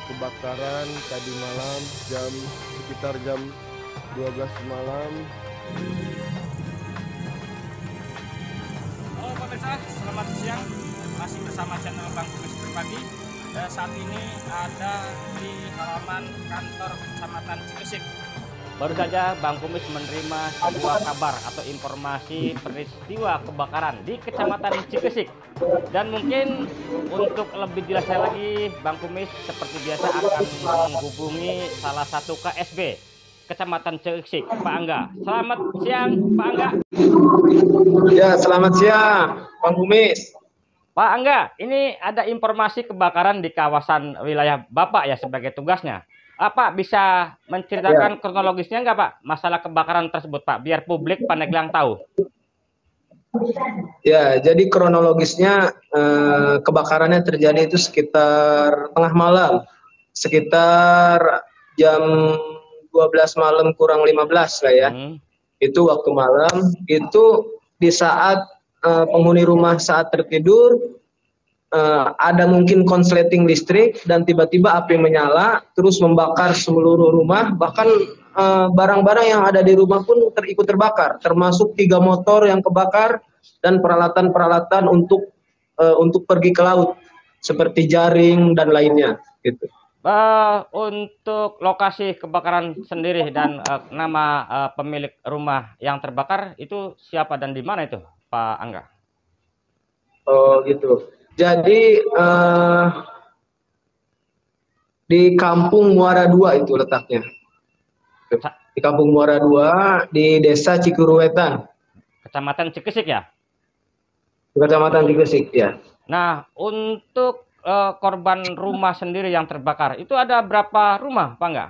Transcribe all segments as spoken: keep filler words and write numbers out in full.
kebakaran tadi malam jam sekitar jam dua belas malam. Halo pemirsa, selamat siang. Masih bersama channel Bang Kumis Berbagi. Dan saat ini ada di halaman kantor Kecamatan Cikesik. Baru saja Bang Kumis menerima sebuah kabar atau informasi peristiwa kebakaran di Kecamatan Cikesik. Dan mungkin untuk lebih jelasnya lagi, Bang Kumis seperti biasa akan menghubungi salah satu K S B Kecamatan Cikesik, Pak Angga. Selamat siang, Pak Angga. Ya, selamat siang, Bang Kumis. Pak Angga, ini ada informasi kebakaran di kawasan wilayah Bapak ya sebagai tugasnya. Apa bisa menceritakan ya. kronologisnya nggak Pak? Masalah kebakaran tersebut Pak, biar publik Pandeglang tahu. Ya, jadi kronologisnya eh, kebakarannya terjadi itu sekitar tengah malam, sekitar jam dua belas malam kurang lima belas lah ya. Hmm. Itu waktu malam, itu di saat uh, penghuni rumah saat tertidur, uh, ada mungkin konsleting listrik dan tiba-tiba api menyala, terus membakar seluruh rumah, bahkan barang-barang uh, yang ada di rumah pun terikut terbakar, termasuk tiga motor yang kebakar dan peralatan-peralatan untuk uh, untuk pergi ke laut, seperti jaring dan lainnya, gitu. Uh, untuk lokasi kebakaran sendiri dan uh, nama uh, pemilik rumah yang terbakar itu siapa dan di mana itu, Pak Angga? Oh gitu. Jadi uh, di Kampung Muara dua itu letaknya. Di Kampung Muara dua di Desa Cikuruwetan. Kecamatan Cikesik ya? Kecamatan Cikesik ya. Nah, untuk Uh, korban rumah sendiri yang terbakar, itu ada berapa rumah, Pak Enggak?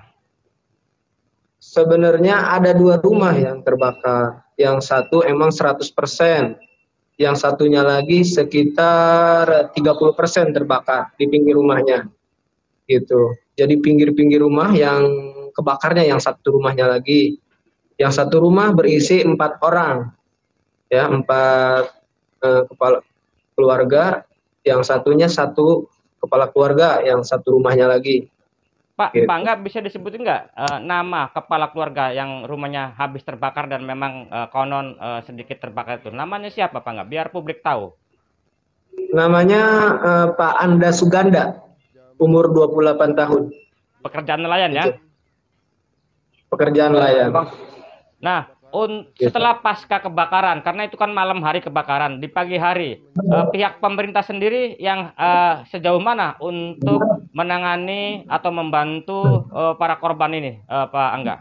Sebenarnya ada dua rumah yang terbakar. Yang satu emang seratus persen. Yang satunya lagi sekitar tiga puluh persen terbakar di pinggir rumahnya. Gitu. Jadi pinggir-pinggir rumah yang kebakarnya yang satu rumahnya lagi. Yang satu rumah berisi empat orang. Ya, empat uh, kepala keluarga. Yang satunya satu kepala keluarga, yang satu rumahnya lagi. Pak, gitu. Pak nggak bisa disebutin nggak uh, nama kepala keluarga yang rumahnya habis terbakar dan memang uh, konon uh, sedikit terbakar itu? Namanya siapa Pak nggak? Biar publik tahu. Namanya uh, Pak Anda Suganda, umur dua puluh delapan tahun. Pekerjaan nelayan ya? Pekerjaan nelayan. Nah, Un, setelah pasca kebakaran, karena itu kan malam hari kebakaran, di pagi hari, uh, pihak pemerintah sendiri yang uh, sejauh mana untuk menangani atau membantu uh, para korban ini, uh, Pak Angga?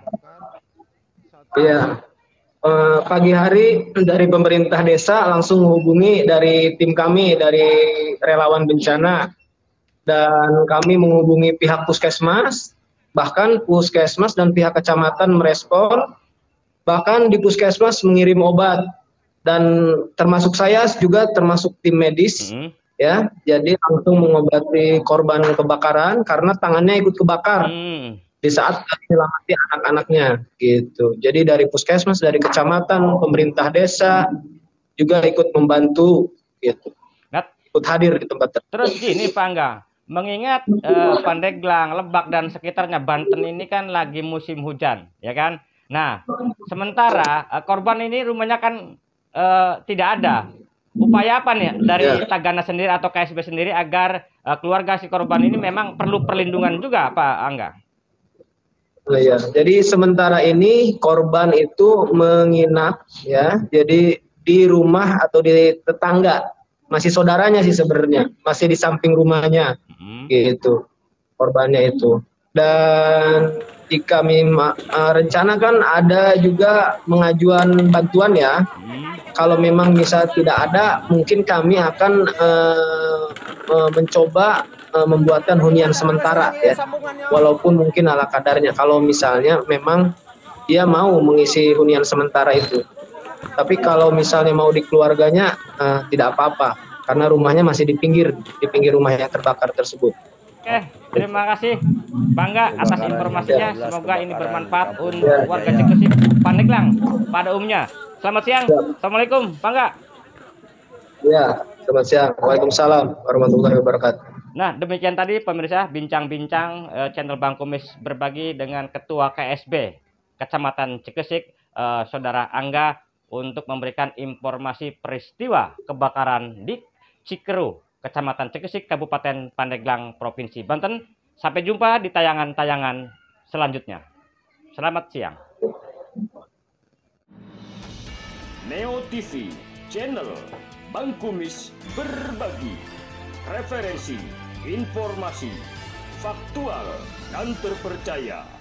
Iya, uh, pagi hari dari pemerintah desa langsung menghubungi dari tim kami, dari relawan bencana, dan kami menghubungi pihak puskesmas, bahkan puskesmas dan pihak kecamatan merespon. Bahkan di puskesmas mengirim obat dan termasuk saya juga termasuk tim medis, mm-hmm. ya, jadi langsung mengobati korban kebakaran karena tangannya ikut kebakar mm. di saat menyelamatkan anak-anaknya, gitu. Jadi dari puskesmas, dari kecamatan, pemerintah desa juga ikut membantu, gitu, ikut hadir di tempat tersebut. Terus gini Pak Angga, mengingat eh, Pandeglang, Lebak dan sekitarnya Banten ini kan lagi musim hujan, ya kan? Nah, sementara uh, korban ini rumahnya kan uh, tidak ada. Upaya apa nih dari Tagana sendiri atau K S B sendiri agar uh, keluarga si korban ini memang perlu perlindungan juga, Pak Angga? Oh, ya. Jadi sementara ini korban itu menginap, ya. Jadi di rumah atau di tetangga, masih saudaranya sih sebenarnya, masih di samping rumahnya, hmm. gitu. Korbannya itu. Dan jika kami uh, rencanakan ada juga mengajuan bantuan ya. Hmm. Kalau memang bisa tidak ada, mungkin kami akan uh, uh, mencoba uh, membuatkan hunian sementara ya. Walaupun mungkin ala kadarnya. Kalau misalnya memang dia mau mengisi hunian sementara itu. Tapi kalau misalnya mau di keluarganya uh, tidak apa-apa, karena rumahnya masih di pinggir, di pinggir rumah yang terbakar tersebut. Oke, terima kasih Bangga atas informasinya. Semoga ini bermanfaat untuk warga Cikesik, Pandeglang pada umumnya. Selamat siang. Assalamualaikum, Bangga. Ya, selamat siang. Waalaikumsalam warahmatullahi wabarakatuh. Nah, demikian tadi pemirsa bincang-bincang uh, channel Bang Kumis berbagi dengan Ketua K S B Kecamatan Cikesik, uh, Saudara Angga, untuk memberikan informasi peristiwa kebakaran di Cikeru, Kecamatan Cikesik, Kabupaten Pandeglang, Provinsi Banten. Sampai jumpa di tayangan-tayangan selanjutnya. Selamat siang. Neo T V, channel Bang Kumis berbagi referensi, informasi, faktual, dan terpercaya.